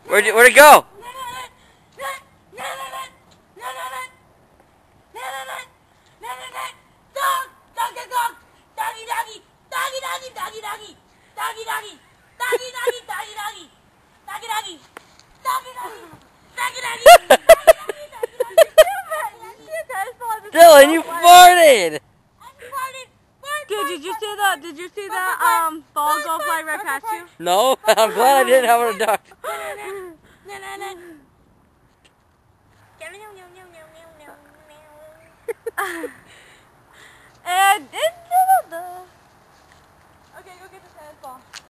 Where'd it go? Dylan, you farted! Did you see the ball go fly right past you? No, I'm glad I didn't have a duck. And